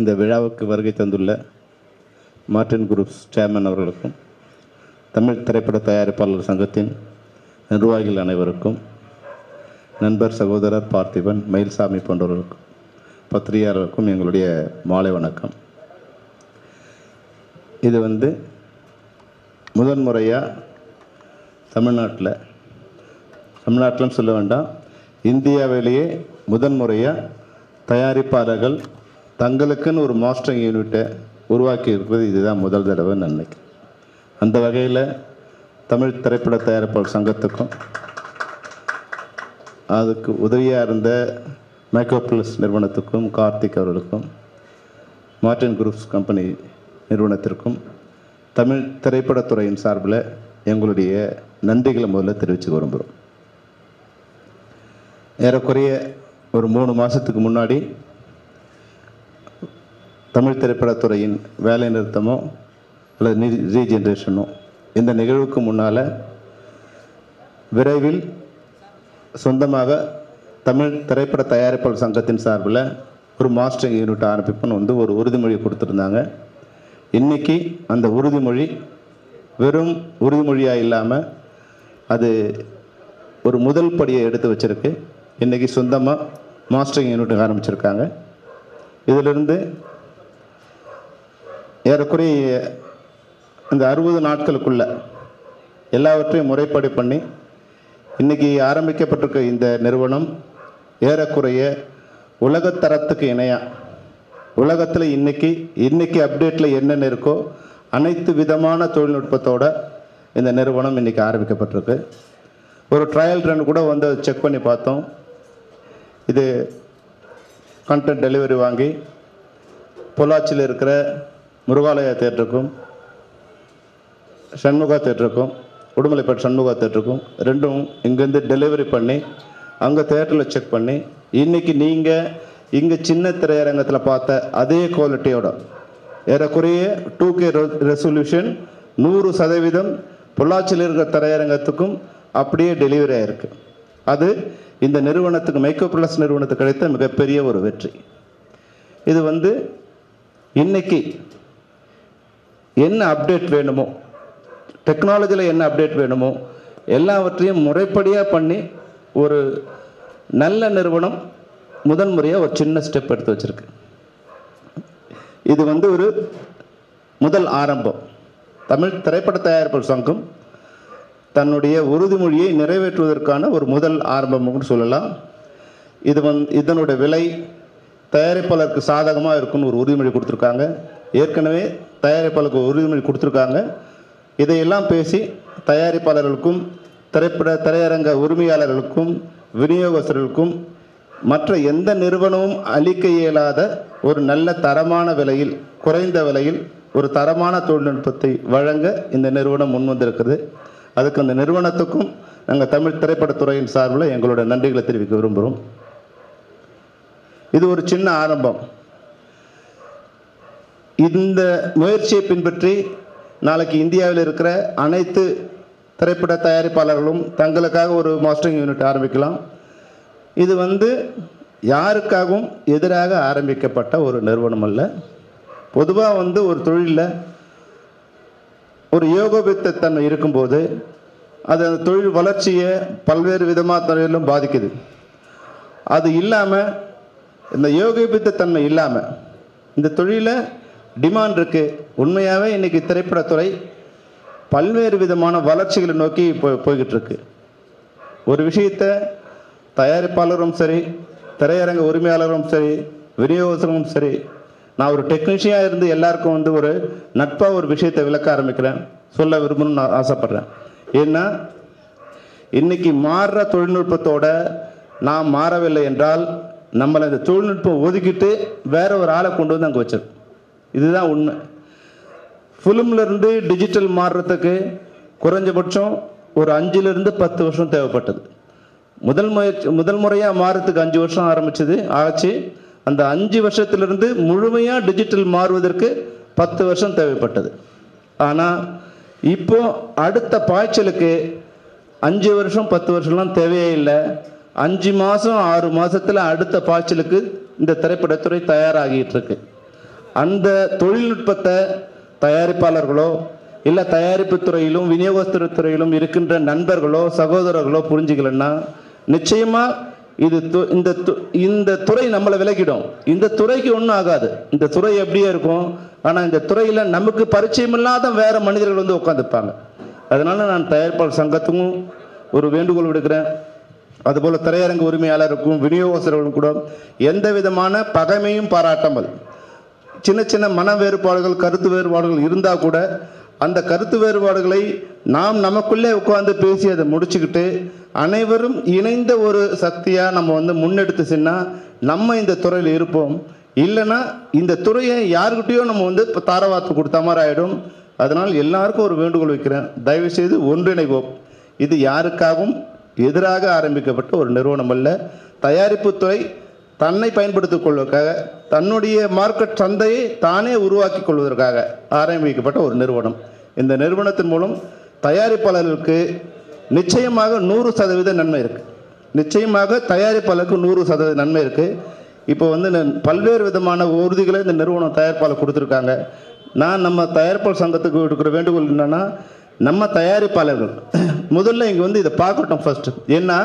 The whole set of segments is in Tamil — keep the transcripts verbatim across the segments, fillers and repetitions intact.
இந்த விழாவுக்கு வருகை தந்துள்ள மார்டின் குரூப்ஸ் சேர்மன் அவர்களுக்கும், தமிழ் திரைப்பட தயாரிப்பாளர் சங்கத்தின் நிர்வாகிகள் அனைவருக்கும், நண்பர் சகோதரர் பார்த்திபன், மயில்சாமி போன்றவர்களுக்கும், பத்திரிகையாளருக்கும் எங்களுடைய மாலை வணக்கம். இது வந்து முதன்முறையாக தமிழ்நாட்டில் தமிழ்நாட்டிலும் சொல்ல வேண்டாம், இந்தியாவிலேயே முதன்முறையாக தயாரிப்பாளர்கள் தங்களுக்குன்னு ஒரு மாஸ்டரிங் யூனிட்டை உருவாக்கி இருக்கிறது இதுதான் முதல் தடவைன்னு நினைக்கிறேன். அந்த வகையில் தமிழ் திரைப்பட தயாரிப்பாளர் சங்கத்துக்கும் அதுக்கு உதவியாக இருந்த மேக்கோப்ளஸ் நிறுவனத்துக்கும், கார்த்திக் அவர்களுக்கும், மார்டின் குரூப்ஸ் கம்பெனி நிறுவனத்திற்கும் தமிழ் திரைப்படத்துறையின் சார்பில் எங்களுடைய நன்றிகளை முதல்ல தெரிவித்து விரும்புகிறோம். ஏறக்குறைய ஒரு மூணு மாதத்துக்கு முன்னாடி தமிழ் திரைப்படத்துறையின் வேலை நிறுத்தமோ அல்லது ரீஜென்ரேஷனோ இந்த நிகழ்வுக்கு முன்னால் விரைவில் சொந்தமாக தமிழ் திரைப்பட தயாரிப்பாளர் சங்கத்தின் சார்பில் ஒரு மாஸ்டரிங் யூனிட் ஆரம்பிப்புன்னு வந்து ஒரு உறுதிமொழி கொடுத்துருந்தாங்க. இன்றைக்கி அந்த உறுதிமொழி வெறும் உறுதிமொழியாக இல்லாமல் அது ஒரு முதல் படியை எடுத்து வச்சுருக்கு. இன்றைக்கி சொந்தமாக மாஸ்டரிங் யூனிட் ஆரம்பிச்சிருக்காங்க. இதிலிருந்து ஏறக்குறைய இந்த அறுபது நாட்களுக்குள்ள எல்லாவற்றையும் முறைப்படி பண்ணி இன்றைக்கி ஆரம்பிக்கப்பட்டிருக்க இந்த நிறுவனம் ஏறக்குறைய உலகத்தரத்துக்கு இணையாக உலகத்தில் இன்றைக்கி இன்றைக்கி அப்டேட்டில் என்னென்ன இருக்கோ அனைத்து விதமான தொழில்நுட்பத்தோடு இந்த நிறுவனம் இன்றைக்கி ஆரம்பிக்கப்பட்டிருக்கு. ஒரு ட்ரையல் ரன் கூட வந்து செக் பண்ணி பார்த்தோம். இது கண்டென்ட் டெலிவரி வாங்கி பொள்ளாச்சியில் இருக்கிற முருகாலயா தேட்டருக்கும், சண்முகா தேட்டருக்கும், உடுமலைப்பேட்டை சண்முகா தேட்டருக்கும் ரெண்டும் இங்கேருந்து டெலிவரி பண்ணி அங்கே தேட்டரில் செக் பண்ணி இன்றைக்கி நீங்கள் இங்கே சின்ன திரையரங்கத்தில் பார்த்த அதே குவாலிட்டியோட ஏறக்குறைய டூ கே ரெசல்யூஷன் நூறு சதவீதம் பொள்ளாச்சியில் இருக்கிற திரையரங்கத்துக்கும் அப்படியே டெலிவரி ஆகிருக்கு. அது இந்த நிறுவனத்துக்கு, மைக்கோப்ளஸ் நிறுவனத்துக்கு கிடைத்த மிகப்பெரிய ஒரு வெற்றி. இது வந்து இன்றைக்கி என்ன அப்டேட் வேணுமோ, டெக்னாலஜியில் என்ன அப்டேட் வேணுமோ எல்லாவற்றையும் முறைப்படியாக பண்ணி ஒரு நல்ல நிறுவனம் முதன்முறையாக ஒரு சின்ன ஸ்டெப் எடுத்து வச்சுருக்கு. இது வந்து ஒரு முதல் ஆரம்பம். தமிழ் திரைப்பட தயாரிப்பாளர் சங்கம் தன்னுடைய உறுதிமொழியை நிறைவேற்றுவதற்கான ஒரு முதல் ஆரம்பம்னு சொல்லலாம். இது வந்து இதனுடைய விலை தயாரிப்பாளருக்கு சாதகமாக இருக்குன்னு ஒரு உறுதிமொழி கொடுத்துருக்காங்க. ஏற்கனவே தயாரிப்பாளருக்கு உறுதிமொழி கொடுத்துருக்காங்க. இதையெல்லாம் பேசி தயாரிப்பாளர்களுக்கும் திரைப்பட திரையரங்க உரிமையாளர்களுக்கும் விநியோகஸ்தர்களுக்கும் மற்ற எந்த நிறுவனமும் அளிக்க இயலாத ஒரு நல்ல தரமான விலையில், குறைந்த விலையில் ஒரு தரமான தொழில்நுட்பத்தை வழங்க இந்த நிறுவனம் முன்வந்திருக்குது. அதுக்கு அந்த நிறுவனத்துக்கும் நாங்கள் தமிழ் திரைப்படத்துறையின் சார்பில் எங்களுடைய நன்றிகளை தெரிவிக்க விரும்புகிறோம். இது ஒரு சின்ன ஆரம்பம். இந்த முயற்சியை பின்பற்றி நாளைக்கு இந்தியாவில் இருக்கிற அனைத்து திரைப்பட தயாரிப்பாளர்களும் தங்களுக்காக ஒரு மாஸ்டரிங் யூனிட் ஆரம்பிக்கலாம். இது வந்து யாருக்காகவும் எதிராக ஆரம்பிக்கப்பட்ட ஒரு நிறுவனம் அல்ல. பொதுவாக வந்து ஒரு தொழிலில் ஒரு யோகோபித்தன்மை இருக்கும்போது அது அந்த தொழில் வளர்ச்சியை பல்வேறு விதமான தொழிலும் பாதிக்குது. அது இல்லாமல், இந்த யோகோபித்தன்மை இல்லாமல் இந்த தொழிலை டிமாண்ட் இருக்குது. உண்மையாகவே இன்றைக்கி திரைப்படத்துறை பல்வேறு விதமான வளர்ச்சிகளை நோக்கி போய் போய்கிட்டு இருக்கு. ஒரு விஷயத்தை தயாரிப்பாளரும் சரி, திரையரங்க உரிமையாளரும் சரி, விநியோகஸ்தரும் சரி, நான் ஒரு டெக்னீஷியனாக இருந்து எல்லாருக்கும் வந்து ஒரு நட்பாக ஒரு விஷயத்தை விளக்க ஆரம்பிக்கிறேன், சொல்ல விரும்பணும்னு நான் ஆசைப்பட்றேன். ஏன்னா இன்றைக்கி மாறுற தொழில்நுட்பத்தோடு நாம் மாறவில்லை என்றால் நம்மளை இந்த தொழில்நுட்பம் ஒதுக்கிட்டு வேற ஒரு ஆளை கொண்டு வந்து அங்கே வச்சிருக்கோம். இதுதான் உண்மை. ஃபிலிம்லேருந்து டிஜிட்டல் மாறுறதுக்கு குறைஞ்சபட்சம் ஒரு அஞ்சுலேருந்து பத்து வருஷம் தேவைப்பட்டது. முதல் முயற்சி முதல் முறையாக மாறுறதுக்கு அஞ்சு வருஷம் ஆரம்பிச்சது ஆச்சு. அந்த அஞ்சு வருஷத்திலிருந்து முழுமையாக டிஜிட்டல் மாறுவதற்கு பத்து வருஷம் தேவைப்பட்டது. ஆனால் இப்போ அடுத்த பாய்ச்சலுக்கு அஞ்சு வருஷம் பத்து வருஷம்லாம் தேவையே இல்லை. அஞ்சு மாதம் ஆறு மாதத்தில் அடுத்த பாய்ச்சலுக்கு இந்த திரைப்படத்துறை தயாராகிட்டு இருக்கு. அந்த தொழில்நுட்பத்தை தயாரிப்பாளர்களோ இல்லை தயாரிப்பு துறையிலும் விநியோகஸ்தர துறையிலும் இருக்கின்ற நண்பர்களோ சகோதரர்களோ புரிஞ்சுக்கலன்னா நிச்சயமாக இது இந்த இந்த துறை நம்மளை விலகிடும். இந்த துறைக்கு ஒன்றும் ஆகாது. இந்த துறை எப்படியே இருக்கும். ஆனால் இந்த துறையில் நமக்கு பரிச்சயம் இல்லாத வேற மனிதர்கள் வந்து உட்காந்துப்பாங்க. அதனால நான் தயாரிப்பாளர் சங்கத்துக்கும் ஒரு வேண்டுகோள் விடுக்கிறேன். அதுபோல் திரையரங்கு உரிமையாளருக்கும் விநியோகஸ்தர்களும் கூட எந்த விதமான பகைமையும் பாராட்டாமல், சின்ன சின்ன மன வேறுபாடுகள் கருத்து வேறுபாடுகள் இருந்தால் கூட அந்த கருத்து வேறுபாடுகளை நாம் நமக்குள்ளே உட்கார்ந்து பேசி அதை முடிச்சுக்கிட்டு அனைவரும் இணைந்த ஒரு சக்தியாக நம்ம வந்து முன்னெடுத்து சென்னா நம்ம இந்த துறையில் இருப்போம். இல்லைன்னா இந்த துறையை யாருக்கிட்டையோ நம்ம வந்து இப்போ தாரவாத்து கொடுத்த மாதிரி ஆகிடும். அதனால் எல்லாருக்கும் ஒரு வேண்டுகோள் வைக்கிறேன், தயவுசெய்து ஒன்றிணைவோம். இது யாருக்காகவும் எதிராக ஆரம்பிக்கப்பட்ட ஒரு நிறுவனம் அல்ல. தயாரிப்புத்துறை தன்னை பயன்படுத்திக் கொள்வதற்காக, தன்னுடைய மார்க்கெட் சந்தையை தானே உருவாக்கி கொள்வதற்காக ஆரம்பிக்கப்பட்ட ஒரு நிறுவனம். இந்த நிறுவனத்தின் மூலம் தயாரிப்பாளர்களுக்கு நிச்சயமாக நூறு சதவீத நன்மை இருக்குது. நிச்சயமாக தயாரிப்பாளருக்கு நூறு சதவீத நன்மை இருக்குது. இப்போ வந்து பல்வேறு விதமான உறுதிகளை இந்த நிறுவனம் தயாரிப்பாளர் கொடுத்துருக்காங்க. நான் நம்ம தயாரிப்பாளர் சங்கத்துக்கு கொடுக்குற வேண்டுகோள் என்னென்னா, நம்ம தயாரிப்பாளர்கள் முதல்ல இங்கே வந்து இதை பார்க்கட்டும் ஃபஸ்ட்டு. ஏன்னா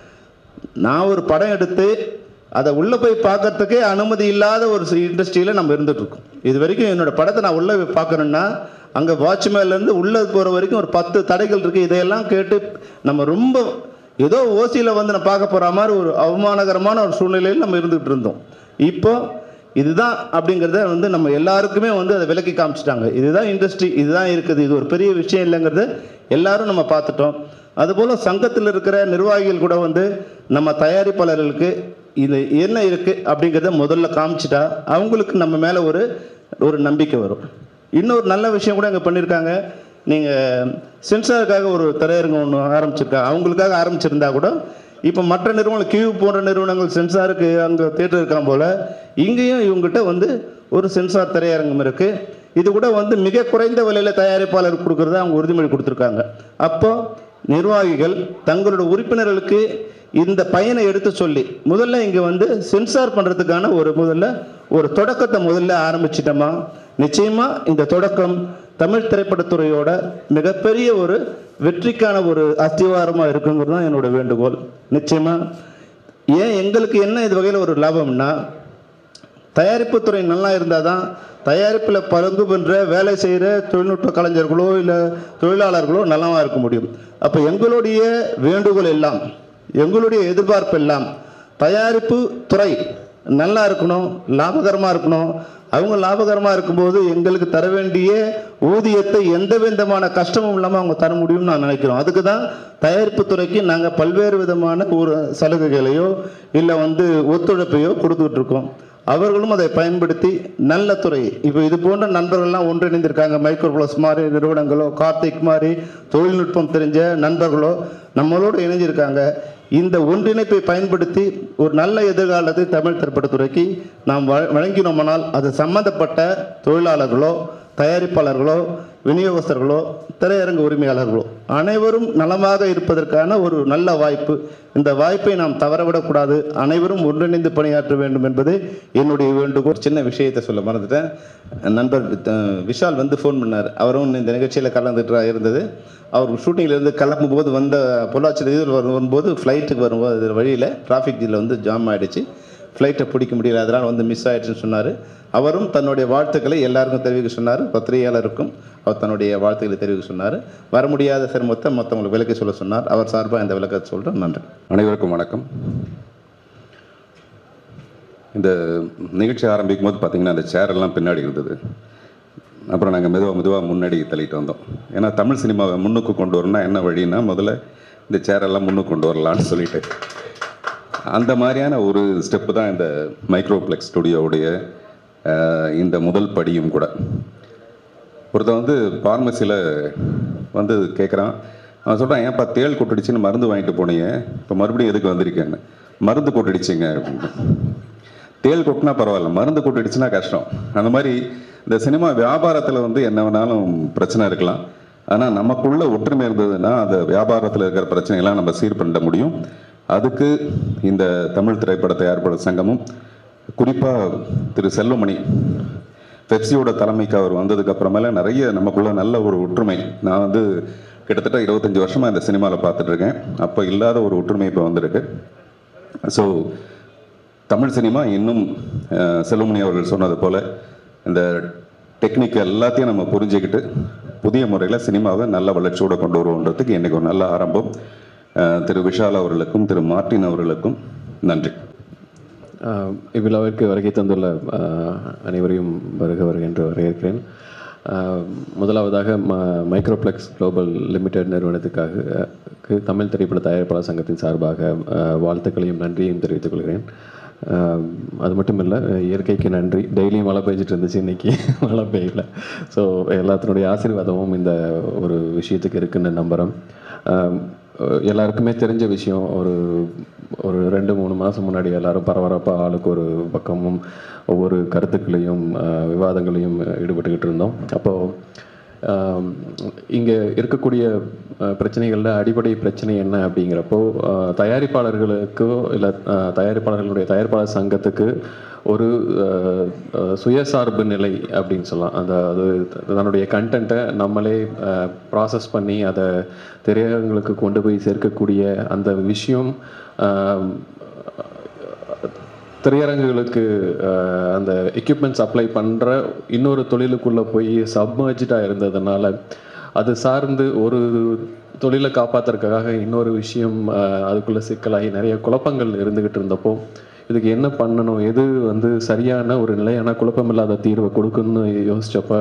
நான் ஒரு படம் எடுத்து அதை உள்ளே போய் பார்க்கறதுக்கே அனுமதி இல்லாத ஒரு இண்டஸ்ட்ரியில் நம்ம இருந்துகிட்ருக்கோம். இது வரைக்கும் என்னோடய படத்தை நான் உள்ளே போய் பார்க்கணுன்னா அங்கே வாட்ச்மேன்லேருந்து உள்ளே போகிற வரைக்கும் ஒரு பத்து தடைகள் இருக்குது. இதையெல்லாம் கேட்டு நம்ம ரொம்ப ஏதோ ஓசியில் வந்து நான் பார்க்க போகிற மாதிரி ஒரு அவமானகரமான ஒரு சூழ்நிலையில் நம்ம இருந்துகிட்டு இருந்தோம். இப்போ இதுதான் அப்படிங்கிறத வந்து நம்ம எல்லாருக்குமே வந்து அதை விலக்கி காமிச்சிட்டாங்க. இதுதான் இண்டஸ்ட்ரி, இதுதான் இருக்குது, இது ஒரு பெரிய விஷயம் இல்லைங்கிறது எல்லாரும் நம்ம பார்த்துட்டோம். அதுபோல் சங்கத்தில் இருக்கிற நிர்வாகிகள் கூட வந்து நம்ம தயாரிப்பாளர்களுக்கு இது என்ன இருக்குது அப்படிங்கிறத முதல்ல காமிச்சிட்டா அவங்களுக்கு நம்ம மேலே ஒரு ஒரு நம்பிக்கை வரும். இன்னொரு நல்ல விஷயம் கூட இங்கே பண்ணியிருக்காங்க. நீங்கள் சென்சாருக்காக ஒரு திரையரங்கம் ஒன்று ஆரம்பிச்சிருக்கா, அவங்களுக்காக ஆரம்பிச்சிருந்தா கூட இப்போ மற்ற நிறுவனங்கள் கியூ போன்ற நிறுவனங்கள் சென்சாருக்கு அங்கே தேட்டர் இருக்கான் போல் இங்கேயும் இவங்ககிட்ட வந்து ஒரு சென்சார் திரையரங்கம் இருக்குது. இது கூட வந்து மிக குறைந்த விலையில் தயாரிப்பாளர் கொடுக்குறத அவங்க உறுதிமொழி கொடுத்துருக்காங்க. அப்போது நிர்வாகிகள் தங்களோட உறுப்பினர்களுக்கு இந்த பயனை எடுத்து சொல்லி முதல்ல இங்கே வந்து சென்சார் பண்ணுறதுக்கான ஒரு முதல்ல ஒரு தொடக்கத்தை முதல்ல ஆரம்பிச்சிட்டோமா, நிச்சயமாக இந்த தொடக்கம் தமிழ் திரைப்படத்துறையோட மிகப்பெரிய ஒரு வெற்றிக்கான ஒரு அஸ்திவாரமாக இருக்குங்கிறது தான் என்னோட வேண்டுகோள். நிச்சயமாக ஏன் எங்களுக்கு என்ன இது வகையில் ஒரு லாபம்னா, தயாரிப்புத்துறை நல்லா இருந்தால் தான் தயாரிப்பில் பங்கு பெற்ற வேலை செய்கிற தொழில்நுட்ப கலைஞர்களோ இல்லை தொழிலாளர்களோ நலமாக இருக்க முடியும். அப்போ எங்களுடைய வேண்டுகோள் எல்லாம், எங்களுடைய எதிர்பார்ப்பு எல்லாம் தயாரிப்பு துறை நல்லா இருக்கணும், லாபகரமாக இருக்கணும். அவங்க லாபகரமாக இருக்கும்போது எங்களுக்கு தர வேண்டிய ஊதியத்தை எந்த விதமான கஷ்டமும் இல்லாமல் அவங்க தர முடியும்னு நான் நினைக்கிறோம். அதுக்கு தான் தயாரிப்பு துறைக்கு நாங்கள் பல்வேறு விதமான ஒரு சலுகைகளையோ இல்லை வந்து ஒத்துழைப்பையோ கொடுத்துக்கிட்டு இருக்கோம். அவர்களும் அதை பயன்படுத்தி நல்ல துறை, இப்போ இது போன்ற நண்பர்கள்லாம் ஒன்றிணைந்திருக்காங்க. மைக்ரோப்ளஸ் மாதிரி நிறுவனங்களோ, கார்த்திக் மாதிரி தொழில்நுட்பம் தெரிஞ்ச நண்பர்களோ நம்மளோடு இணைஞ்சிருக்காங்க. இந்த ஒன்றிணைப்பை பயன்படுத்தி ஒரு நல்ல எதிர்காலத்தை தமிழ் திரைப்படத்துறைக்கு நாம் வழங்கினோமானால் அது சம்பந்தப்பட்ட தொழிலாளர்களோ தயாரிப்பாளர்களோ விநியோகஸ்தர்களோ திரையரங்கு உரிமையாளர்களோ அனைவரும் நலமாக இருப்பதற்கான ஒரு நல்ல வாய்ப்பு. இந்த வாய்ப்பை நாம் தவறவிடக்கூடாது. அனைவரும் ஒன்றிணைந்து பணியாற்ற வேண்டும் என்பது என்னுடைய வேண்டுகோள். சின்ன விஷயத்தை சொல்ல மறந்துட்டேன். நண்பர் விஷால் வந்து ஃபோன் பண்ணார். அவரும் இந்த நிகழ்ச்சியில் கலந்துட்டு இருந்தது. அவர் ஷூட்டிங்கிலேருந்து கிளம்பும் போது வந்த பொள்ளாச்சி இதில் வரும்போது ஃப்ளைட்டுக்கு வரும்போது வழியில் டிராஃபிக் ஜில் வந்து ஜாம் ஆகிடுச்சு, ஃப்ளைட்டை பிடிக்க முடியல, அதனால் வந்து மிஸ் ஆகிடுச்சுன்னு சொன்னார். அவரும் தன்னுடைய வாழ்த்துக்களை எல்லாருக்கும் தெரிவிக்க சொன்னார். பத்திரிகையாளருக்கும் அவர் தன்னுடைய வாழ்த்துக்களை தெரிவிக்க சொன்னார். வர முடியாத சிரமத்தை மற்றவங்களுக்கு விளக்கி சொல்ல சொன்னார். அவர் சார்பாக இந்த விளக்கத்தை சொல்கிறேன். நன்றி. அனைவருக்கும் வணக்கம். இந்த நிகழ்ச்சி ஆரம்பிக்கும் போது பார்த்திங்கன்னா அந்த சேரெல்லாம் பின்னாடி இருந்தது. அப்புறம் நாங்கள் மெதுவாக மெதுவாக முன்னாடி தள்ளிட்டு வந்தோம். ஏன்னா தமிழ் சினிமாவை முன்னுக்கு கொண்டு வரணும்னா என்ன வழின்னா முதல்ல இந்த சேரெல்லாம் முன்னுக்கு கொண்டு வரலான்னு சொல்லிட்டு அந்த மாதிரியான ஒரு ஸ்டெப்பு தான் இந்த மைக்ரோப்ளெக்ஸ் ஸ்டுடியோவுடைய இந்த முதல் படியும் கூட. ஒருத்தன் வந்து ஃபார்மசியில் வந்து கேட்குறான். அவன் சொல்கிறான், ஏன்ப்பா தேள் கொட்டடிச்சின்னு மருந்து வாங்கிட்டு போனீங்க, இப்போ மறுபடியும் எதுக்கு வந்திருக்கேன்னு. மருந்து கொட்டடிச்சிங்க அப்படின்னு. தேள் கொட்டினா பரவாயில்ல, மருந்து கொட்டடிச்சுன்னா கஷ்டம். அந்த மாதிரி இந்த சினிமா வியாபாரத்தில் வந்து என்ன வேணாலும் பிரச்சனை இருக்கலாம். ஆனால் நமக்குள்ள ஒற்றுமை இருந்ததுன்னா அந்த வியாபாரத்தில் இருக்கிற பிரச்சனைகள்லாம் நம்ம சீர் பண்ண முடியும். அதுக்கு இந்த தமிழ் திரைப்பட தயாரிப்பாளர் சங்கமும் குறிப்பாக திரு செல்வமணி பெப்சியோட தலைமைக்கு அவர் வந்ததுக்கு அப்புறமேல நிறைய நமக்குள்ள நல்ல ஒரு ஒற்றுமை. நான் வந்து கிட்டத்தட்ட இருபத்தஞ்சி வருஷமாக இந்த சினிமாவில் பார்த்துட்ருக்கேன். அப்போ இல்லாத ஒரு ஒற்றுமை இப்போ வந்திருக்கு. ஸோ தமிழ் சினிமா இன்னும் செல்வமணி அவர்கள் சொன்னது போல் இந்த டெக்னிக் எல்லாத்தையும் நம்ம புரிஞ்சுக்கிட்டு புதிய முறையில் சினிமாவை நல்ல வளர்ச்சியோடு கொண்டு வருவோன்றதுக்கு இன்றைக்கி ஒரு நல்ல ஆரம்பம். திரு விஷால் அவர்களுக்கும் திரு மார்ட்டின் அவர்களுக்கும் நன்றி. இவ்விழாவிற்கு வருகை தந்துள்ள அனைவரையும் வருக வருக என்று வரவேற்கிறேன். முதலாவதாக ம மைக்ரோப்ளெக்ஸ் குளோபல் லிமிடெட் நிறுவனத்துக்காக தமிழ் திரைப்பட தயாரிப்பாளர் சங்கத்தின் சார்பாக வாழ்த்துக்களையும் நன்றியையும் தெரிவித்துக் கொள்கிறேன். அது மட்டும் இல்லை, இயற்கைக்கு நன்றி. டெய்லியும் மழை பெய்ஞ்சிட்டு இருந்துச்சு, இன்றைக்கி மழை பெய்யல. ஸோ எல்லாத்தினுடைய ஆசீர்வாதமும் இந்த ஒரு விஷயத்துக்கு இருக்குன்னு நம்புகிறோம். எல்லாருக்குமே தெரிஞ்ச விஷயம், ஒரு ஒரு ரெண்டு மூணு மாதம் முன்னாடி எல்லாரும் பரபரப்பாக ஆளுக்கு ஒரு பக்கமும் ஒவ்வொரு கருத்துக்களையும் விவாதங்களையும் ஈடுபட்டுக்கிட்டு இருந்தோம். அப்போது இங்கே இருக்கக்கூடிய பிரச்சனைகளில் அடிப்படை பிரச்சனை என்ன அப்படிங்கிறப்போ, தயாரிப்பாளர்களுக்கோ இல்லை தயாரிப்பாளர்களுடைய தயாரிப்பாளர் சங்கத்துக்கு ஒரு சுயசார்பு நிலை அப்படின்னு சொல்லலாம். அந்த அது தன்னுடைய கண்டென்ட்டை நம்மளே ப்ராசஸ் பண்ணி அதை திரையரங்களுக்கு கொண்டு போய் சேர்க்கக்கூடிய அந்த விஷயம் திரையரங்குகளுக்கு அந்த எக்யூப்மெண்ட்ஸ் அப்ளை பண்ணுற இன்னொரு தொழிலுக்குள்ளே போய் சப்மர்ஜாக இருந்ததுனால அது சார்ந்து ஒரு தொழிலை காப்பாற்றுறதுக்காக இன்னொரு விஷயம் அதுக்குள்ளே சிக்கலாகி நிறைய குழப்பங்கள் இருந்துக்கிட்டு இருந்தப்போ, இதுக்கு என்ன பண்ணணும், எது வந்து சரியான ஒரு நிலையான குழப்பமில்லாத தீர்வை கொடுக்குன்னு யோசித்தப்போ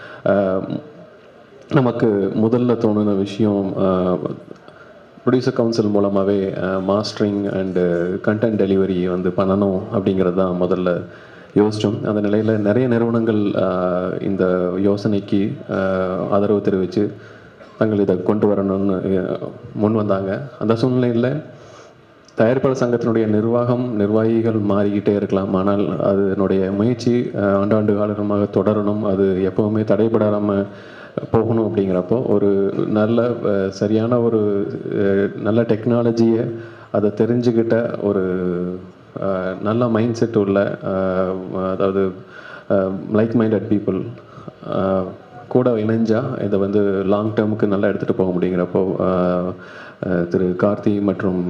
நமக்கு முதல்ல தோணுன விஷயம் ப்ரொடியூசர் கவுன்சில் மூலமாகவே மாஸ்டரிங் அண்டு கண்டென்ட் டெலிவரி வந்து பண்ணணும் அப்படிங்கிறது தான் முதல்ல யோசித்தோம். அந்த நிலையில் நிறைய நிறுவனங்கள் இந்த யோசனைக்கு ஆதரவு தெரிவித்து தங்கள் இதை கொண்டு வரணும்னு முன் வந்தாங்க. அந்த சூழ்நிலையில் தயாரிப்பாளர் சங்கத்தினுடைய நிர்வாகம் நிர்வாகிகள் மாறிக்கிட்டே இருக்கலாம், ஆனால் அதனுடைய முயற்சி ஆண்டாண்டு காலமாக தொடரணும், அது எப்போவுமே தடைபடாமல் போகணும். அப்படிங்கிறப்போ ஒரு நல்ல சரியான ஒரு நல்ல டெக்னாலஜியை அதை தெரிஞ்சுக்கிட்ட ஒரு நல்ல மைண்ட் செட் உள்ள, அதாவது லைக் மைண்டட் பீப்புள் கூட இணைஞ்சால் இதை வந்து லாங் டேர்முக்கு நல்லா எடுத்துகிட்டு போக முடியுங்கிறப்போ திரு கார்த்தி மற்றும்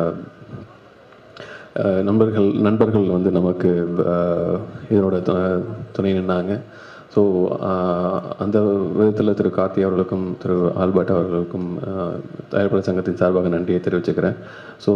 நண்பர்கள் நண்பர்கள் வந்து நமக்கு இதனோட துணை நின்னாங்க. ஸோ அந்த விதத்தில் திரு கார்த்தி அவர்களுக்கும் திரு ஆல்பர்ட் அவர்களுக்கும் தயாரிப்பாளர் சங்கத்தின் சார்பாக நன்றியை தெரிவிச்சுக்கிறேன். ஸோ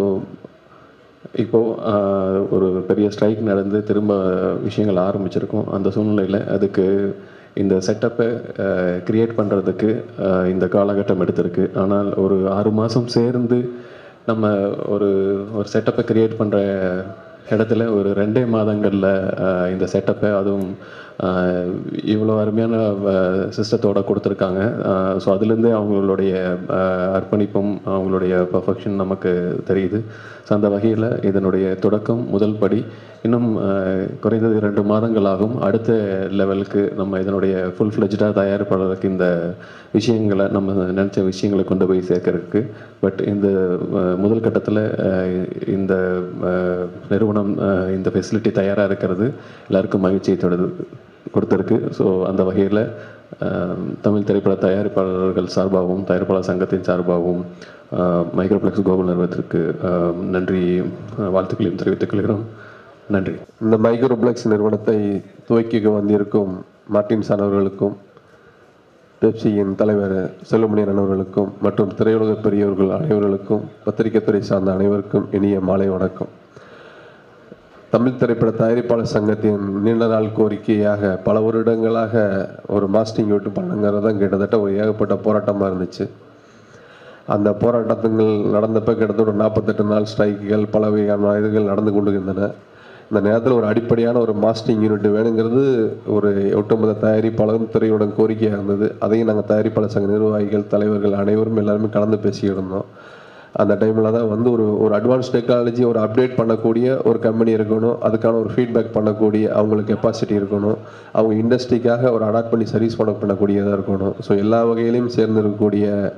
இப்போது ஒரு பெரிய ஸ்ட்ரைக் நடந்து திரும்ப விஷயங்கள் ஆரம்பிச்சிருக்கோம். அந்த சூழ்நிலையில் அதுக்கு இந்த செட்டப்பை க்ரியேட் பண்ணுறதுக்கு இந்த காலகட்டம் எடுத்திருக்கு. ஆனால் ஒரு ஆறு மாதம் சேர்ந்து நம்ம ஒரு ஒரு செட்டப்பை க்ரியேட் பண்ணுற இடத்துல ஒரு ரெண்டே மாதங்களில் இந்த செட்டப்பை அதுவும் இவ்வளோ அருமையான சிஸ்டத்தோடு கொடுத்துருக்காங்க. ஸோ அதுலேருந்தே அவங்களுடைய அர்ப்பணிப்பும் அவங்களுடைய பர்ஃபெக்ஷன் நமக்கு தெரியுது. ஸோ அந்த வகையில் இதனுடைய தொடக்கம் முதல் படி. இன்னும் குறைந்தது இரண்டு மாதங்கள் ஆகும் அடுத்த லெவலுக்கு நம்ம இதனுடைய ஃபுல் ஃப்ளெஜ்டாக தயாரிப்பாளருக்கு இந்த விஷயங்களை நம்ம நினச்ச விஷயங்களை கொண்டு போய் சேர்க்கறதுக்கு. பட் இந்த முதல் கட்டத்தில் இந்த நிறுவனம் இந்த ஃபெசிலிட்டி தயாராக இருக்கிறது எல்லாருக்கும் மகிழ்ச்சியை தொடர்ந்து கொடுத்துருக்கு. ஸோ அந்த வகையில் தமிழ் திரைப்பட தயாரிப்பாளர்கள் சார்பாகவும் தயாரிப்பாளர் சங்கத்தின் சார்பாகவும் மைக்ரோப்ளெக்ஸ் குளோபல் நிறுவனத்திற்கு நன்றியையும் வாழ்த்துக்களையும் தெரிவித்துக் கொள்கிறோம். நன்றி. இந்த மைக்ரோப்ளெக்ஸ் நிறுவனத்தை துவக்கி வந்திருக்கும் மார்ட்டின் சார் அவர்களுக்கும், பெப்சியின் தலைவர் செல்வமணியன் அவர்களுக்கும் மற்றும் திரையுலக பெரியவர்கள் அனைவர்களுக்கும், பத்திரிகைத்துறை சார்ந்த அனைவருக்கும் இனிய மாலை வணக்கம். தமிழ் திரைப்பட தயாரிப்பாளர் சங்கத்தின் நீண்ட நாள் கோரிக்கையாக பல வருடங்களாக ஒரு மாஸ்டிங் யூட்டு பண்ணுங்கிறது தான் கிட்டத்தட்ட ஒரு ஏகப்பட்ட போராட்டமாக இருந்துச்சு. அந்த போராட்டங்கள் நடந்தப்போ கிட்டத்தட்ட ஒரு நாற்பத்தெட்டு நாள் ஸ்ட்ரைக்குகள் பல வகையான இதுகள் நடந்து கொண்டு இருந்தன. இந்த நேரத்தில் ஒரு அடிப்படையான ஒரு மாஸ்டரிங் யூனிட் வேணுங்கிறது ஒரு ஒட்டுமொத்த தயாரிப்பாளரும் திரையுடன் கோரிக்கையாக இருந்தது. அதையும் நாங்கள் தயாரிப்பாளர் சங்க நிர்வாகிகள் தலைவர்கள் அனைவரும் எல்லாருமே கலந்து பேசிக்கிட்டு இருந்தோம். அந்த டைமில் தான் வந்து ஒரு ஒரு அட்வான்ஸ் டெக்னாலஜி ஒரு அப்டேட் பண்ணக்கூடிய ஒரு கம்பெனி இருக்கணும், அதுக்கான ஒரு ஃபீட்பேக் பண்ணக்கூடிய அவங்களுக்கு கெப்பாசிட்டி இருக்கணும், அவங்க இண்டஸ்ட்ரிக்காக ஒரு அடாப்ட் பண்ணி சர்வீஸ் பண்ண பண்ணக்கூடியதாக இருக்கணும். ஸோ எல்லா வகையிலையும் சேர்ந்து இருக்கக்கூடிய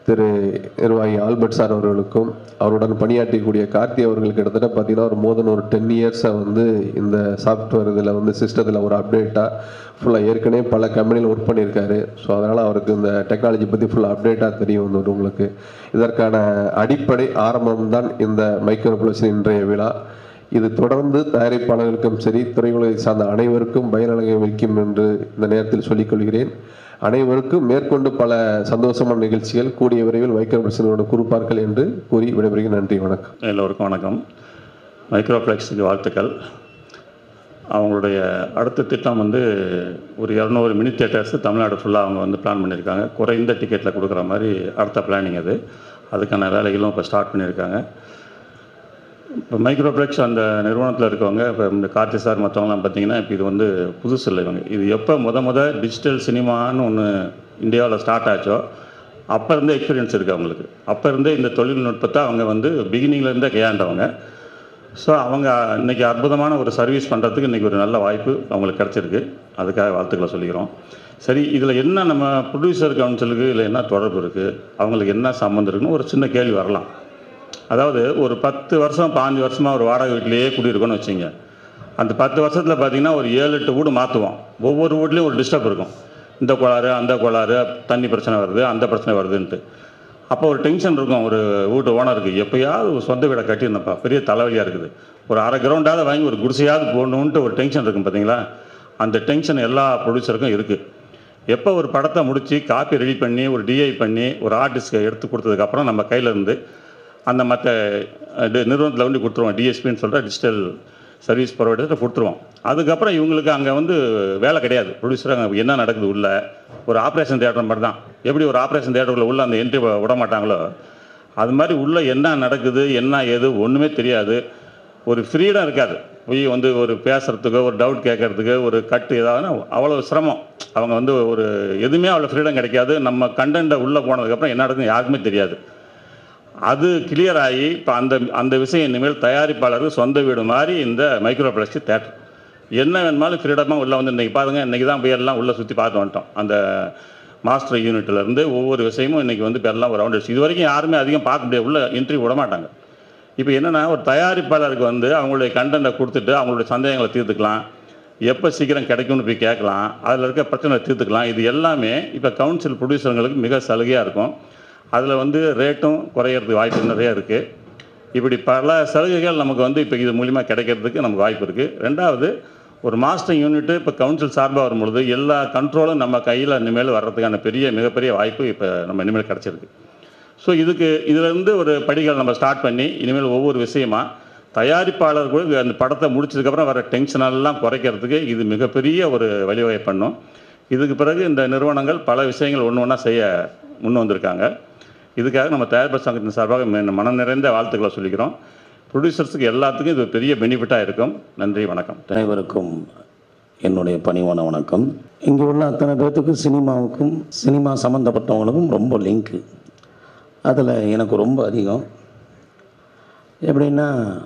திரு நிர்வாகி ஆல்பர்ட் சார் அவர்களுக்கும் அவருடன் பணியாற்றக்கூடிய கார்த்தி அவர்கள் கிட்டத்தட்ட பார்த்தீங்கன்னா ஒரு மோர் தென் ஒரு டென் இயர்ஸாக வந்து இந்த சாஃப்ட்வேர் இதில் வந்து சிஸ்டத்தில் ஒரு அப்டேட்டாக ஃபுல்லாக ஏற்கனவே பல கம்பெனியில் ஒர்க் பண்ணியிருக்காரு. ஸோ அதனால் அவருக்கு இந்த டெக்னாலஜி பற்றி ஃபுல்லாக அப்டேட்டாக தெரியும் வந்து உங்களுக்கு. இதற்கான அடிப்படை ஆரம்பம் தான் இந்த மைக்ரோ ப்ளஸின் இன்றைய விழா. இது தொடர்ந்து தயாரிப்பாளர்களுக்கும் சரி திரையுலகை சார்ந்த அனைவருக்கும் பயனடைய வைக்கும் என்று இந்த நேரத்தில் சொல்லிக்கொள்கிறேன். அனைவருக்கும் மேற்கொண்டு பல சந்தோஷமான நிகழ்ச்சிகள் கூடிய விரைவில் மைக்ரோ ப்ளஸினோட குறிப்பார்கள் என்று கூறி விடைபெறுகிறேன். நன்றி, வணக்கம். எல்லோருக்கும் வணக்கம். மைக்ரோப்ளெக்ஸுக்கு வாழ்த்துக்கள். அவங்களுடைய அடுத்த திட்டம் வந்து ஒரு இரநூறு மினி தியேட்டர்ஸ் தமிழ்நாடு ஃபுல்லாக அவங்க வந்து பிளான் பண்ணியிருக்காங்க. குறைந்த டிக்கெட்டில் கொடுக்குற மாதிரி அடுத்த பிளானிங் அது. அதுக்கான வேலைகளும் இப்போ ஸ்டார்ட் பண்ணியிருக்காங்க. இப்போ மைக்ரோப்ளெக்ஸ் அந்த நிறுவனத்தில் இருக்கவங்க இப்போ இந்த கார்த்தி சார் மற்றவங்களாம் பார்த்திங்கன்னா இப்போ இது வந்து புதுசு இல்லை இவங்க. இது எப்போ முத முத டிஜிட்டல் சினிமான்னு ஒன்று இந்தியாவில் ஸ்டார்ட் ஆச்சோ அப்போ இருந்தே எக்ஸ்பீரியன்ஸ் இருக்குது அவங்களுக்கு. அப்போ இருந்தே இந்த தொழில்நுட்பத்தை அவங்க வந்து பிகினிங்லேருந்தே கையாண்டவங்க. ஸோ அவங்க இன்றைக்கி அற்புதமான ஒரு சர்வீஸ் பண்ணுறதுக்கு இன்றைக்கி ஒரு நல்ல வாய்ப்பு அவங்களுக்கு கிடச்சிருக்கு. அதுக்காக வாழ்த்துக்களை சொல்லிக்கிறோம். சரி, இதில் என்ன நம்ம ப்ரொடியூசர் கவுன்சிலுக்கு இல்லை என்ன தொடர்பு இருக்குது, அவங்களுக்கு என்ன சம்மந்தம் இருக்குன்னு ஒரு சின்ன கேள்வி வரலாம். அதாவது ஒரு பத்து வருஷம் பாஞ்சு வருஷமாக ஒரு வாடகை வீட்டிலேயே குடியிருக்கோன்னு வச்சுங்க. அந்த பத்து வருஷத்தில் பார்த்திங்கன்னா ஒரு ஏழு எட்டு வீடு மாற்றுவோம். ஒவ்வொரு வீட்லேயும் ஒரு டிஸ்டர்ப் இருக்கும். இந்த கோளாறு அந்த கோளாறு, தண்ணி பிரச்சனை வருது, அந்த பிரச்சனை வருதுன்ட்டு. அப்போ ஒரு டென்ஷன் இருக்கும் ஒரு வீட்டு ஓனருக்கு. எப்போயாவது ஒரு சொந்த வீடை கட்டியிருந்தப்பா, பெரிய தலைவலியாக இருக்குது, ஒரு அரை கிரவுண்டாவது வாங்கி ஒரு குடிசையாவது போடணுன்ட்டு ஒரு டென்ஷன் இருக்கும் பார்த்தீங்களா. அந்த டென்ஷன் எல்லா ப்ரொடியூசருக்கும் இருக்குது. எப்போ ஒரு படத்தை முடித்து காப்பி ரெடி பண்ணி ஒரு டிஐ பண்ணி ஒரு ஆர்டிஸ்ட்டை எடுத்து கொடுத்ததுக்கப்புறம் நம்ம கையிலேருந்து அந்த மற்ற நிறுவனத்தில் வந்து கொடுத்துருவோம். டிஎஸ்பின்னு சொல்கிற டிஜிட்டல் சர்வீஸ் ப்ரொவைடர்கிட்ட கொடுத்துருவோம். அதுக்கப்புறம் இவங்களுக்கு அங்கே வந்து வேலை கிடையாது. ப்ரொடியூசர் அங்கே என்ன நடக்குது உள்ள ஒரு ஆப்ரேஷன் தியேட்டர் மாதிரி தான். எப்படி ஒரு ஆப்ரேஷன் தியேட்டருக்குள்ள உள்ள அந்த என்ட்ரி விட மாட்டாங்களோ அது மாதிரி உள்ளே என்ன நடக்குது என்ன ஏது ஒன்றுமே தெரியாது. ஒரு ஃப்ரீடம் இருக்காது. போய் வந்து ஒரு பேசுகிறதுக்கோ ஒரு டவுட் கேட்குறதுக்கு ஒரு கட்டு ஏதாவது அவ்வளோ சிரமம். அவங்க வந்து ஒரு எதுவுமே அவ்வளோ ஃப்ரீடம் கிடைக்காது. நம்ம கண்டென்ட்டை உள்ளே போனதுக்கப்புறம் என்ன நடக்குதுன்னு யாருக்குமே தெரியாது. அது கிளியர் ஆகி இப்போ அந்த அந்த விஷயம் இனிமேல் தயாரிப்பாளருக்கு சொந்த வீடு மாதிரி இந்த மைக்ரோப்ளெக்ஸ் தேட்டர் என்ன வேணுமாலும் ஃப்ரீடமாக உள்ளே வந்து இன்றைக்கி பாருங்கள். இன்றைக்கி தான் போய் எல்லாம் உள்ளே சுற்றி பார்த்து வந்துட்டோம். அந்த மாஸ்டர் யூனிட்லேருந்து ஒவ்வொரு விஷயமும் இன்றைக்கி வந்து இப்போ எல்லாம் ஒரு ரவுண்ட் அடிச்சு இது வரைக்கும் யாருமே அதிகம் பார்க்க முடியாது, உள்ள என்ட்ரி விட மாட்டாங்க. இப்போ என்னென்னா ஒரு தயாரிப்பாளருக்கு வந்து அவங்களுடைய கண்டென்ட்டை கொடுத்துட்டு அவங்களுடைய சந்தேகங்களை தீர்த்துக்கலாம், எப்போ சீக்கிரம் கிடைக்கும்னு போய் கேட்கலாம், அதில் இருக்க பிரச்சனை தீர்த்துக்கலாம். இது எல்லாமே இப்போ கவுன்சில் ப்ரொடியூசர்களுக்கு மிக சலுகையாக இருக்கும். அதில் வந்து ரேட்டும் குறையிறதுக்கு வாய்ப்பு நிறைய இருக்குது. இப்படி பல சலுகைகள் நமக்கு வந்து இப்போ இது மூலிமா கிடைக்கிறதுக்கு நமக்கு வாய்ப்பு இருக்குது. ரெண்டாவது ஒரு மாஸ்டர் யூனிட்டு இப்போ கவுன்சில் சார்பாக வரும்பொழுது எல்லா கண்ட்ரோலும் நம்ம கையில் இனிமேல் வர்றதுக்கான பெரிய மிகப்பெரிய வாய்ப்பு இப்போ நம்ம இனிமேல் கிடச்சிருக்கு. ஸோ இதுக்கு இதிலேருந்து ஒரு படிகள் நம்ம ஸ்டார்ட் பண்ணி இனிமேல் ஒவ்வொரு விஷயமா தயாரிப்பாளர்கள் அந்த படத்தை முடிச்சதுக்கப்புறம் வர டென்ஷனெல்லாம் குறைக்கிறதுக்கு இது மிகப்பெரிய ஒரு வழிவகை பண்ணும். இதுக்கு பிறகு இந்த நிறுவனங்கள் பல விஷயங்கள் ஒன்று ஒன்றா செய்ய முன் வந்திருக்காங்க. இதுக்காக நம்ம தயாரிப்பாளர் சங்கத்தின் சார்பாக மனம் நிறைந்த வாழ்த்துக்களை சொல்லிக்கிறோம். ப்ரொடியூசர்ஸுக்கு எல்லாத்துக்கும் இது பெரிய பெனிஃபிட்டாக இருக்கும். நன்றி, வணக்கம். அனைவருக்கும் என்னுடைய பணிவான வணக்கம். இங்கே உள்ள அத்தனை பேர்த்துக்கும் சினிமாவுக்கும் சினிமா சம்மந்தப்பட்டவங்களுக்கும் ரொம்ப லிங்க்கு. அதில் எனக்கு ரொம்ப அதிகம். எப்படின்னா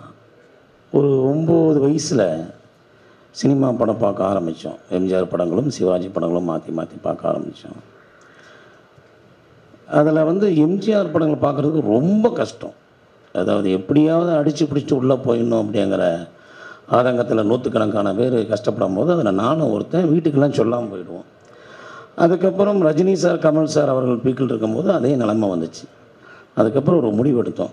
ஒரு ஒம்பது வயசில் சினிமா படம் பார்க்க ஆரம்பித்தோம். எம்ஜிஆர் படங்களும் சிவாஜி படங்களும் மாற்றி மாற்றி பார்க்க ஆரம்பித்தோம். அதில் வந்து எம்ஜிஆர் படங்கள் பார்க்குறதுக்கு ரொம்ப கஷ்டம். அதாவது எப்படியாவது அடித்து பிடிச்சிட்டு உள்ளே போயிடணும் அப்படிங்கிற ஆதங்கத்தில் நூற்றுக்கணக்கான பேர் கஷ்டப்படும் போது அதில் நானும் ஒருத்தன் வீட்டுக்கெல்லாம் சொல்லாமல் போயிடுவோம். அதுக்கப்புறம் ரஜினி சார் கமல் சார் அவர்கள் பீக்கில் இருக்கும்போது அதே நிலைமை வந்துச்சு. அதுக்கப்புறம் ஒரு முடிவு எடுத்தோம்,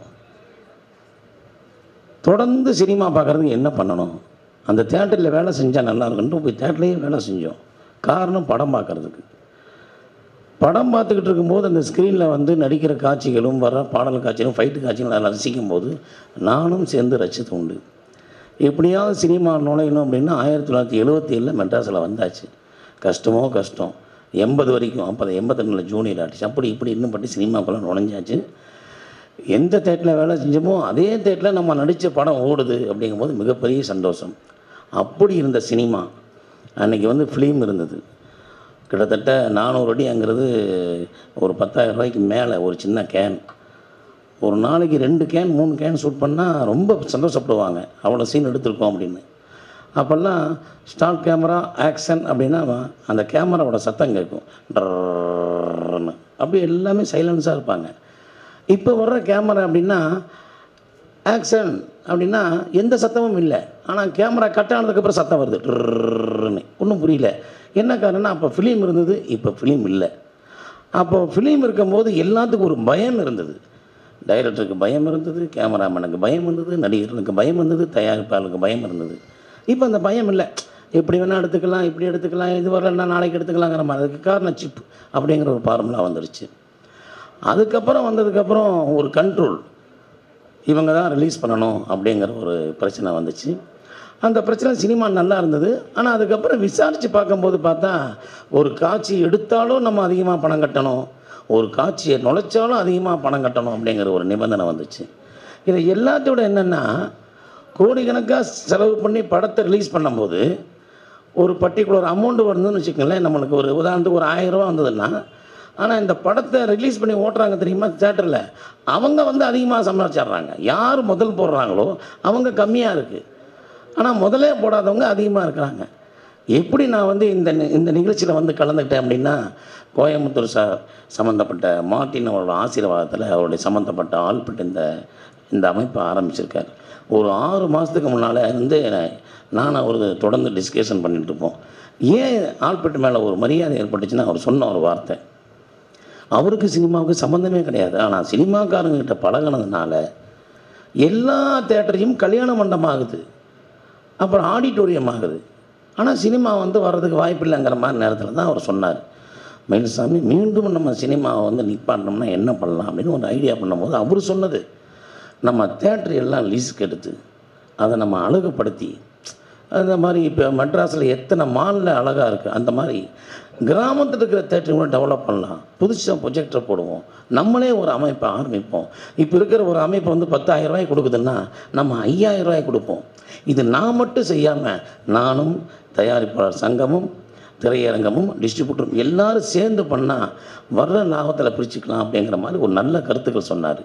தொடர்ந்து சினிமா பார்க்குறதுக்கு என்ன பண்ணணும், அந்த தேட்டரில் வேலை செஞ்சால் நல்லா இருக்குன்ட்டு போய் தேட்டர்லேயே வேலை செஞ்சோம். காரணம் படம் பார்க்குறதுக்கு. படம் பார்த்துக்கிட்டு இருக்கும்போது அந்த ஸ்க்ரீனில் வந்து நடிக்கிற காட்சிகளும் வர பாடல் காட்சிகளும் ஃபைட்டு காட்சிகளும் அதில் ரசிக்கும் போது நானும் சேர்ந்து ரசித்து உண்டு. எப்படியாவது சினிமா நுழையணும் அப்படின்னா ஆயிரத்தி தொள்ளாயிரத்தி எழுபத்தி ஏழில் மெட்ராஸில் வந்தாச்சு. கஷ்டமோ கஷ்டம் எண்பது வரைக்கும். அப்போ அதை எண்பத்தெண்டில் ஜூனியர் ஆர்டிஸ்ட் அப்படி இப்படி இன்னும் பற்றி சினிமாக்குள்ளே நுழைஞ்சாச்சு. எந்த தேட்டரில் வேலை செஞ்சோமோ அதே தேட்டரில் நம்ம நடித்த படம் ஓடுது அப்படிங்கும்போது மிகப்பெரிய சந்தோஷம். அப்படி இருந்த சினிமா அன்றைக்கி வந்து ஃபிலிம் இருந்தது. கிட்டத்தட்ட நானூறு அடிங்கிறது ஒரு பத்தாயிரம் ரூபாய்க்கு மேலே ஒரு சின்ன கேன். ஒரு நாளைக்கு ரெண்டு கேன் மூணு கேன் ஷூட் பண்ணால் ரொம்ப சந்தோஷப்படுவாங்க, அவ்வளோ சீன் எடுத்திருக்கோம் அப்படின்னு. அப்போல்லாம் ஸ்டார்ட் கேமரா ஆக்ஷன் அப்படின்னா அந்த கேமராவோட சத்தம் கேட்கும். ட்ரன்னு அப்படி எல்லாமே சைலன்ஸாக இருப்பாங்க. இப்போ வர்ற கேமரா அப்படின்னா ஆக்ஷன் அப்படின்னா எந்த சத்தமும் இல்லை, ஆனால் கேமரா கட் ஆனதுக்கப்புறம் சத்தம் வருது ட்ருன்னு. ஒன்றும் புரியல என்ன காரணம்னா, அப்போ ஃபிலிம் இருந்தது, இப்போ ஃபிலிம் இல்லை. அப்போ ஃபிலிம் இருக்கும்போது எல்லாத்துக்கும் ஒரு பயம் இருந்தது. டைரக்டருக்கு பயம் இருந்தது, கேமராமேனுக்கு பயம் இருந்தது, நடிகர்களுக்கு பயம் இருந்தது, தயாரிப்பாளருக்கு பயம் இருந்தது. இப்போ அந்த பயம் இல்லை, எப்படி வேணால் எடுத்துக்கலாம், இப்படி எடுத்துக்கலாம், இது வரலன்னா நாளைக்கு எடுத்துக்கலாங்கிற மாதிரி. அதுக்கு காரணம் சிப் அப்படிங்கிற ஒரு ஃபார்முலா வந்துருச்சு. அதுக்கப்புறம் வந்ததுக்கப்புறம் ஒரு கண்ட்ரோல், இவங்க தான் ரிலீஸ் பண்ணணும் அப்படிங்கிற ஒரு பிரச்சனை வந்துச்சு. அந்த பிரச்சனை சினிமா நல்லா இருந்தது. ஆனால் அதுக்கப்புறம் விசாரித்து பார்க்கும்போது பார்த்தா, ஒரு காட்சி எடுத்தாலும் நம்ம அதிகமாக பணம் கட்டணும், ஒரு காட்சியை நுழைச்சாலும் அதிகமாக பணம் கட்டணும் அப்படிங்கிற ஒரு நிபந்தனை வந்துச்சு. இதை எல்லாத்தோட என்னென்னா, கோடிக்கணக்காக செலவு பண்ணி படத்தை ரிலீஸ் பண்ணும்போது ஒரு பர்டிகுலர் அமௌண்ட்டு வருதுன்னு வச்சுக்கோங்களேன். நம்மளுக்கு ஒரு உதாரணத்துக்கு ஒரு ஆயிரம் ரூபா வந்ததுன்னா, ஆனால் இந்த படத்தை ரிலீஸ் பண்ணி ஓட்டுறாங்க தெரியுமா தேட்டரில், அவங்க வந்து அதிகமாக சம்பாதிச்சிட்றாங்க. யார் முதல் போடுறாங்களோ அவங்க கம்மியாக இருக்குது, ஆனால் முதலே போடாதவங்க அதிகமாக இருக்கிறாங்க. எப்படி நான் வந்து இந்த இந்த நிகழ்ச்சியில் வந்து கலந்துக்கிட்டேன் அப்படின்னா, கோயம்புத்தூர் சார் சம்மந்தப்பட்ட மார்ட்டின் அவரோட ஆசீர்வாதத்தில் அவருடைய சம்மந்தப்பட்ட ஆல்பட் இந்த இந்த அமைப்பை ஆரம்பிச்சிருக்கார். ஒரு ஆறு மாதத்துக்கு முன்னால் வந்து நான் அவர் தொடர்ந்து டிஸ்கஷன் பண்ணிகிட்ருப்போம். ஏன் ஆல்பட் மேலே ஒரு மரியாதை ஏற்பட்டுச்சுன்னா, அவர் சொன்ன ஒரு வார்த்தை, அவருக்கு சினிமாவுக்கு சம்மந்தமே கிடையாது, ஆனால் சினிமாக்காரங்கிட்ட பழகினதுனால எல்லா தேட்டரையும் கல்யாண மண்டபம் ஆகுது, அப்புறம் ஆடிட்டோரியம் ஆகுது, ஆனால் சினிமா வந்து வர்றதுக்கு வாய்ப்பு இல்லைங்கிற மாதிரி நேரத்தில் தான் அவர் சொன்னார், மயில்சாமி மீண்டும் நம்ம சினிமாவை வந்து நிப்பாட்டணும்னா என்ன பண்ணலாம் அப்படின்னு ஒரு ஐடியா பண்ணும்போது அவர் சொன்னது, நம்ம தேட்டர் எல்லாம் லீஸுக்கு எடுத்து அதை நம்ம அழகுப்படுத்தி, அந்த மாதிரி இப்போ மெட்ராஸில் எத்தனை மாலில் அழகாக இருக்குது, அந்த மாதிரி கிராமத்தில் இருக்கிற தேட்டர் கூட டெவலப் பண்ணலாம், புதுசாக ப்ரொஜெக்டர் போடுவோம், நம்மளே ஒரு அமைப்பை ஆரம்பிப்போம். இப்போ இருக்கிற ஒரு அமைப்பை வந்து பத்தாயிரம் ரூபாய் கொடுக்குதுன்னா நம்ம ஐயாயிரம் ரூபாய் கொடுப்போம். இது நான் மட்டும் செய்யாமல் நானும் தயாரிப்பாளர் சங்கமும் திரையரங்கமும் டிஸ்ட்ரிபியூட்டரும் எல்லோரும் சேர்ந்து பண்ணால் வர்ற லாபத்தில் பிரிச்சுக்கலாம் அப்படிங்கிற மாதிரி ஒரு நல்ல கருத்துக்கள் சொன்னார்.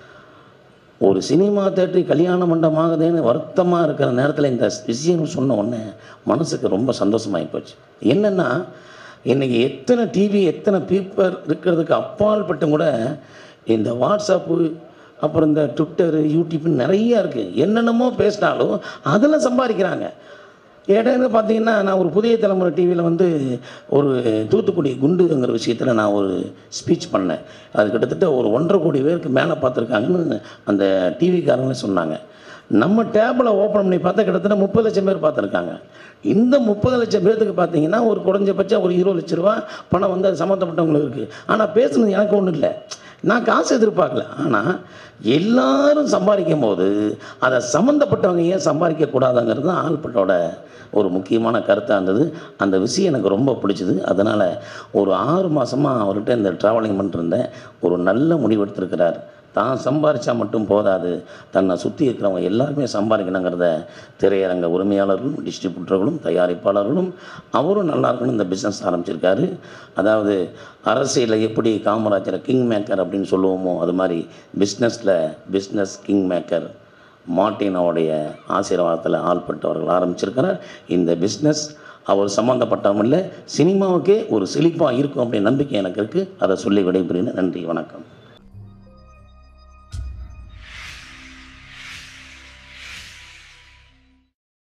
ஒரு சினிமா தேட்டரி கல்யாண மண்டபமாகுதுன்னு வருத்தமாக இருக்கிற நேரத்தில் இந்த விஷயம் சொன்ன உடனே மனசுக்கு ரொம்ப சந்தோஷமாகி போச்சு. என்னென்னா, இன்றைக்கி எத்தனை டிவி எத்தனை பேப்பர் இருக்கிறதுக்கு அப்பால்பட்டும் கூட இந்த வாட்ஸ்அப்பு, அப்புறம் இந்த ட்விட்டரு, யூடியூப்னு நிறையா இருக்குது. என்னென்னமோ பேசினாலும் அதில் சம்பாதிக்கிறாங்க. இடையில பார்த்தீங்கன்னா, நான் ஒரு புதிய தலைமுறை டிவியில் வந்து ஒரு தூத்துக்குடி குண்டுங்கிற விஷயத்தில் நான் ஒரு ஸ்பீச் பண்ணேன். அது கிட்டத்தட்ட ஒரு ஒன்றரை கோடி பேருக்கு மேலே பார்த்துருக்காங்கன்னு அந்த டிவிக்காரங்களே சொன்னாங்க. நம்ம டேபிளை ஓப்பன் பண்ணி பார்த்தா கிட்டத்தட்ட முப்பது லட்சம் பேர் பார்த்துருக்காங்க. இந்த முப்பது லட்சம் பேர்த்துக்கு பார்த்தீங்கன்னா ஒரு குறைஞ்சபட்சம் ஒரு இருபது லட்ச ரூபா பணம் வந்து அது சம்மந்தப்பட்டவங்களுக்கு இருக்குது. ஆனால் பேசுனது எனக்கு ஒன்றும் இல்லை, நான் காசு எதிர்பார்க்கல. ஆனால் எல்லாரும் சம்பாதிக்கும் போது அதை சம்மந்தப்பட்டவங்க ஏன் சம்பாதிக்கக்கூடாதுங்கிறது தான் ஆல்பட்டோட ஒரு முக்கியமான கருத்தாக இருந்தது. அந்த விஷயம் எனக்கு ரொம்ப பிடிச்சிது. அதனால் ஒரு ஆறு மாதமாக அவர்கிட்ட இந்த ட்ராவலிங் பண்ணிட்டுருந்தேன். ஒரு நல்ல முடிவெடுத்திருக்கிறார். தான் சம்பாதிச்சா மட்டும் போதாது, தன்னை சுற்றி இருக்கிறவங்க எல்லாருமே சம்பாதிக்கணுங்கிறத திரையரங்க உரிமையாளர்களும் டிஸ்ட்ரிபியூட்டர்களும் தயாரிப்பாளர்களும் அவரும் நல்லா இருக்கணும் இந்த பிஸ்னஸ் ஆரம்பிச்சிருக்காரு. அதாவது அரசியலில் எப்படி காமராஜரை கிங் மேக்கர் அப்படின்னு சொல்லுவோமோ, அது மாதிரி பிஸ்னஸில் பிஸ்னஸ் கிங் மேக்கர் மார்ட்டினோடைய ஆசீர்வாதத்தில் ஆல்பட் அவர்கள் ஆரம்பிச்சிருக்கிறார். இந்த பிஸ்னஸ் அவர் சம்மந்தப்பட்டவங்கள சினிமாவுக்கே ஒரு செழிப்பாக இருக்கும் அப்படின்னு நம்பிக்கை எனக்கு இருக்குது. அதை சொல்லி விடைபெறுகிறேன். நன்றி, வணக்கம்.